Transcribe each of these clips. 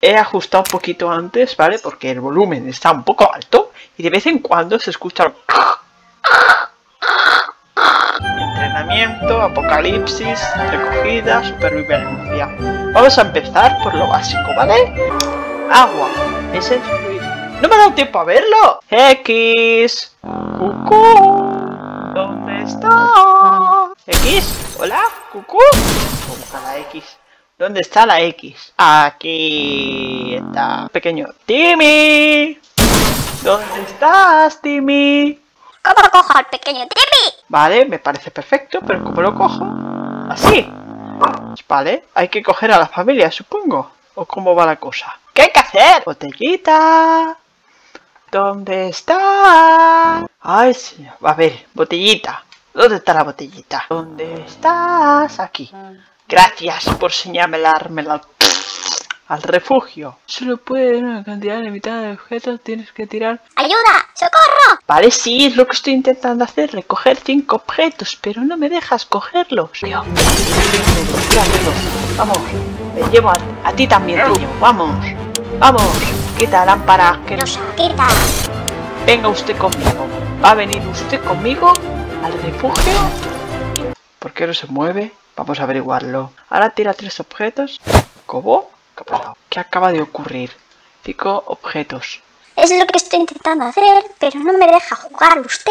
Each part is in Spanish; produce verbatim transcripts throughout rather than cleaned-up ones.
he ajustado un poquito antes, ¿vale? Porque el volumen está un poco alto y de vez en cuando se escucha... Entrenamiento, apocalipsis, recogida, supervivencia. Vamos a empezar por lo básico, ¿vale? Agua. Ese es fluido. ¡No me ha dado tiempo a verlo! X. Cucú. ¿Dónde está? X. Hola, Cucú. ¿Cómo está la X? ¿Dónde está la X? Aquí está. Pequeño Timmy. ¿Dónde estás, Timmy? ¿Cómo cojo al pequeño Timmy? Vale, me parece perfecto, pero ¿cómo lo cojo? Así. Vale, hay que coger a la familia, supongo. ¿O cómo va la cosa? ¿Qué hay que hacer? Botellita. ¿Dónde está? Ay, señor. A ver, botellita. ¿Dónde está la botellita? ¿Dónde estás? Aquí. Gracias por señalármela al refugio. Solo puede una cantidad limitada de objetos. Tienes que tirar. ¡Ayuda! ¡Socorro! Vale, sí, es lo que estoy intentando hacer. Recoger cinco objetos, pero no me dejas cogerlos. Yo. Vamos. Me llevo a, a ti también, te llevo. Vamos. Vamos. Quita la lámpara. Que ¡Nos quita! Venga usted conmigo. ¿Va a venir usted conmigo al refugio? ¿Por qué no se mueve? Vamos a averiguarlo. Ahora tira tres objetos. ¿Cómo? ¿Qué ha pasado? ¿Qué acaba de ocurrir? Cinco objetos. Es lo que estoy intentando hacer, pero no me deja jugar usted.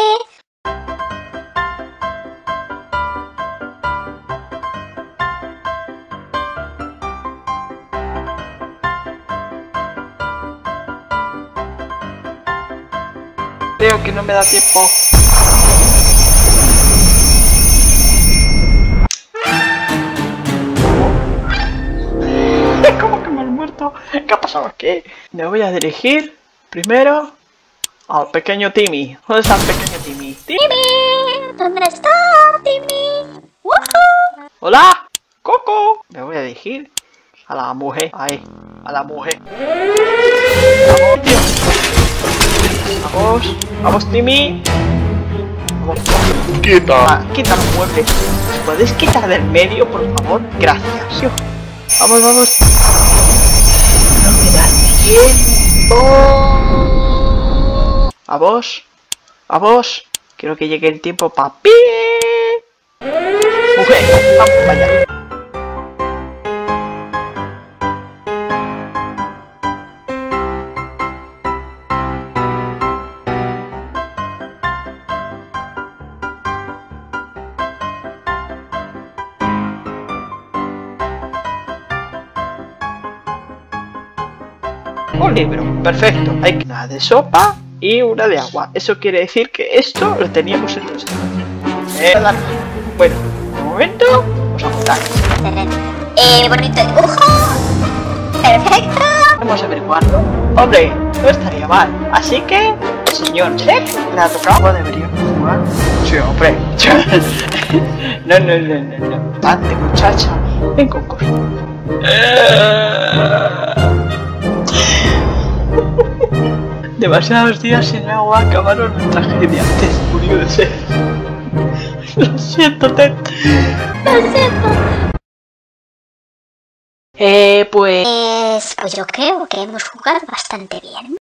Creo que no me da tiempo. ¿Cómo que me han muerto? ¿Qué ha pasado aquí? Me voy a dirigir primero al pequeño Timmy. ¿Dónde está el pequeño Timmy? ¡Timmy! ¿Dónde está Timmy? ¡Woohoo! ¡Hola! ¡Coco! Me voy a dirigir a la mujer. Ahí, a la mujer. Vamos, tío. Vamos, vamos, Timmy. Vamos, vamos. ¡Quita! Ah, quita los muebles. ¿Os podéis quitar del medio, por favor? Gracias. Yo. Vamos, vamos. No me da tiempo. A vos. A vos. Quiero que llegue el tiempo, papi. Mujer, vamos para allá. Un libro, perfecto. Hay una de sopa y una de agua. Eso quiere decir que esto lo teníamos en nuestra. Eh, bueno, un momento, vamos a montar. ¡Eh, bonito dibujo! ¡Perfecto! Vamos a averiguarlo. Hombre, no estaría mal. Así que, señor Check, le ha tocado. Deberíamos jugar. Sí, hombre. No, no, no, no, no. Ande, muchacha. Ven con cosas. Demasiados días sin agua acabaron en tragedia. Ted murió de sed. Lo siento, Ted. Lo siento. Eh, pues... Pues, pues yo creo que hemos jugado bastante bien.